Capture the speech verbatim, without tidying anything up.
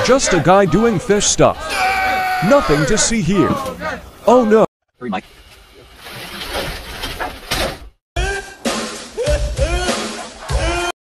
Just a guy doing fish stuff. Nothing to see here. Oh no. Hurry, Mike.